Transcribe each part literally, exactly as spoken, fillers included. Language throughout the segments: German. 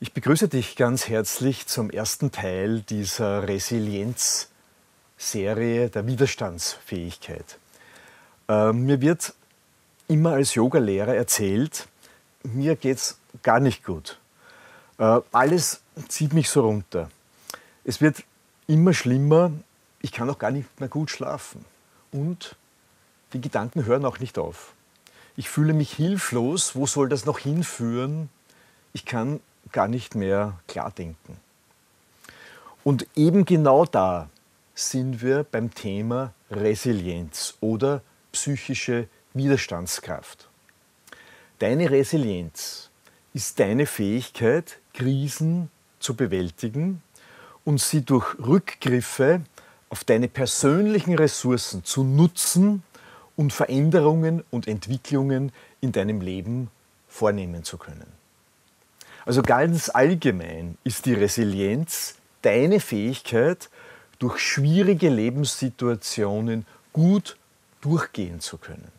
Ich begrüße dich ganz herzlich zum ersten Teil dieser Resilienz-Serie der Widerstandsfähigkeit. Äh, mir wird immer als Yogalehrer erzählt, mir geht es gar nicht gut. Äh, alles zieht mich so runter. Es wird immer schlimmer, ich kann auch gar nicht mehr gut schlafen. Und die Gedanken hören auch nicht auf. Ich fühle mich hilflos, wo soll das noch hinführen? Ich kann gar nicht mehr klar denken. Und eben genau da sind wir beim Thema Resilienz oder psychische Widerstandskraft. Deine Resilienz ist deine Fähigkeit, Krisen zu bewältigen und sie durch Rückgriffe auf deine persönlichen Ressourcen zu nutzen und Veränderungen und Entwicklungen in deinem Leben vornehmen zu können. Also ganz allgemein ist die Resilienz deine Fähigkeit, durch schwierige Lebenssituationen gut durchgehen zu können.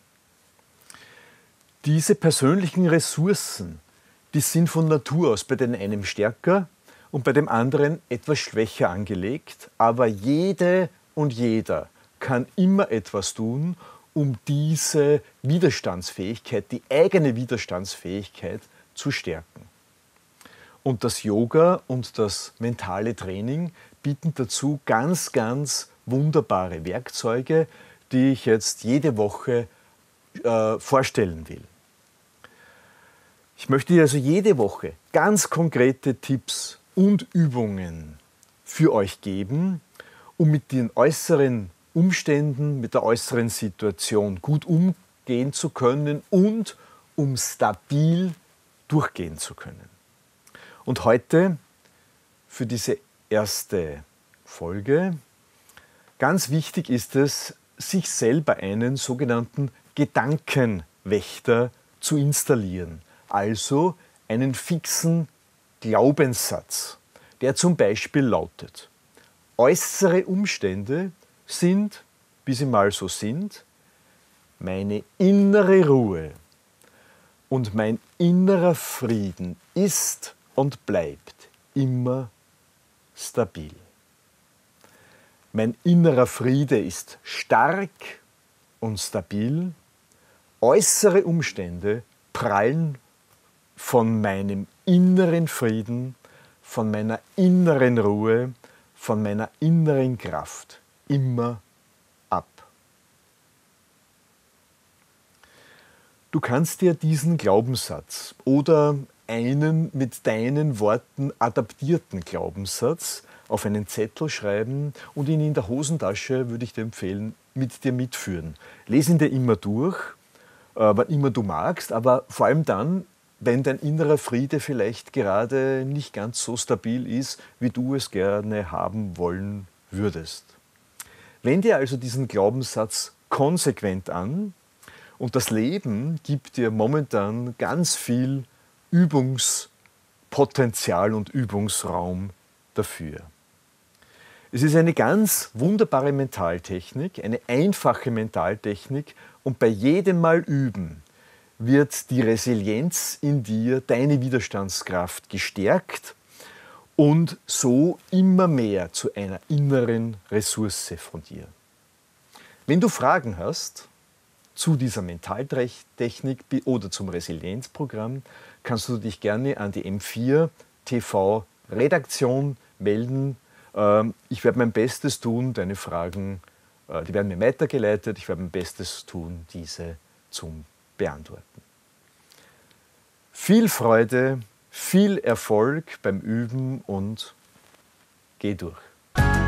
Diese persönlichen Ressourcen, die sind von Natur aus bei dem einen stärker und bei dem anderen etwas schwächer angelegt, aber jede und jeder kann immer etwas tun, um diese Widerstandsfähigkeit, die eigene Widerstandsfähigkeit zu stärken. Und das Yoga und das mentale Training bieten dazu ganz, ganz wunderbare Werkzeuge, die ich jetzt jede Woche äh, vorstellen will. Ich möchte dir also jede Woche ganz konkrete Tipps und Übungen für euch geben, um mit den äußeren Umständen, mit der äußeren Situation gut umgehen zu können und um stabil durchgehen zu können. Und heute für diese erste Folge, ganz wichtig ist es, sich selber einen sogenannten Gedankenwächter zu installieren. Also einen fixen Glaubenssatz, der zum Beispiel lautet: Äußere Umstände sind, wie sie mal so sind, meine innere Ruhe und mein innerer Frieden ist und bleibt immer stabil. Mein innerer Friede ist stark und stabil. Äußere Umstände prallen von meinem inneren Frieden, von meiner inneren Ruhe, von meiner inneren Kraft immer ab. Du kannst dir diesen Glaubenssatz oder einen mit deinen Worten adaptierten Glaubenssatz auf einen Zettel schreiben und ihn in der Hosentasche, würde ich dir empfehlen, mit dir mitführen. Lies ihn dir immer durch, äh, wann immer du magst, aber vor allem dann, wenn dein innerer Friede vielleicht gerade nicht ganz so stabil ist, wie du es gerne haben wollen würdest. Wende also diesen Glaubenssatz konsequent an und das Leben gibt dir momentan ganz viel Übungspotenzial und Übungsraum dafür. Es ist eine ganz wunderbare Mentaltechnik, eine einfache Mentaltechnik und bei jedem Mal üben wird die Resilienz in dir, deine Widerstandskraft gestärkt und so immer mehr zu einer inneren Ressource von dir. Wenn du Fragen hast zu dieser Mentaltechnik oder zum Resilienzprogramm, kannst du dich gerne an die M vier T V Redaktion melden. Ich werde mein Bestes tun, deine Fragen, die werden mir weitergeleitet, ich werde mein Bestes tun, diese zu beantworten. Viel Freude, viel Erfolg beim Üben und geh durch.